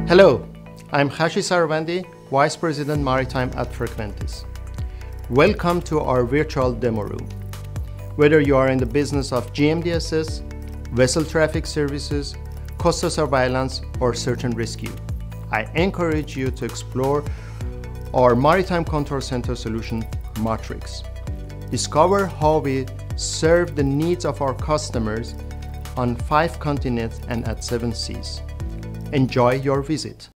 Hello, I'm Hashi Saravandi, Vice President Maritime at Frequentis. Welcome to our virtual demo room. Whether you are in the business of GMDSS, vessel traffic services, coastal surveillance, or search and rescue, I encourage you to explore our Maritime Control Center solution, Matrix. Discover how we serve the needs of our customers on 5 continents and at 7 seas. Enjoy your visit.